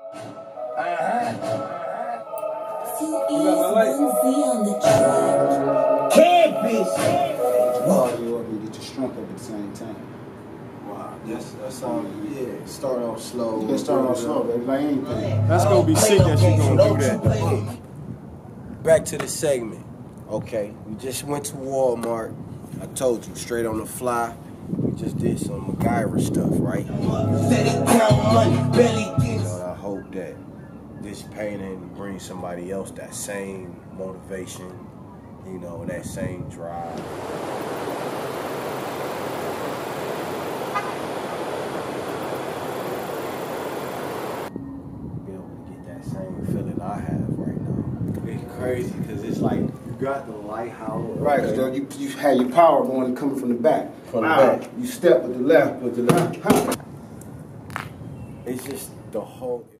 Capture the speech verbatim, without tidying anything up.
Campus! Oh, you up and get your strength up at the same time. Wow, that's, that's all, yeah, start off slow. You can start off slow, baby, like anything. That's gonna be sick that you gonna do that. Back to the segment. Okay, we just went to Walmart. I told you, straight on the fly. We just did some MacGyver stuff, right? You know, I hope that this painting brings somebody else that same motivation, you know, that same drive. Be able to get that same feeling I have right now. It's crazy because it's like you got the lighthouse. Right, because okay. you, you had your power going coming from the back. From the wow. back. You step with the left, with the left. It's just the whole...